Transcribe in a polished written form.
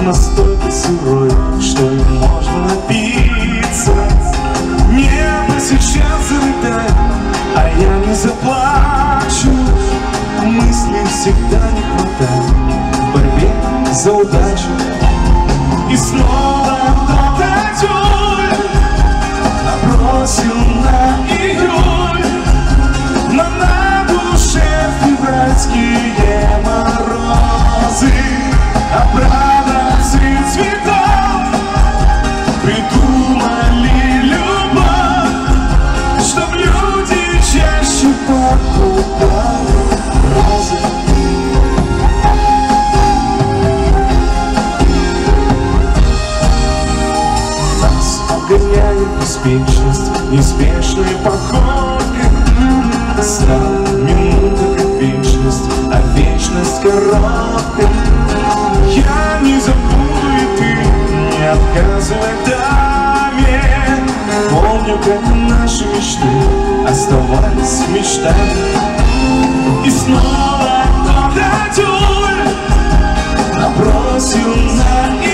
настолько сырой, что им можно напиться. Небо сейчас зарыдает, а я не заплачу. Мыслей всегда не хватает в борьбе за удачу. И снова кто-то тюль набросил на июль, но на душе февральские морозы. Обрадовцы цветов придумали любовь, чтоб люди чаще покупали розы. Нас обгоняет беспечность неспешной походкой. Стала минута как вечность, а вечность короткой. Я не забуду, и ты не отказывай даме. Помню, как наши мечты оставались мечтами. И снова кто-то тюль набросил на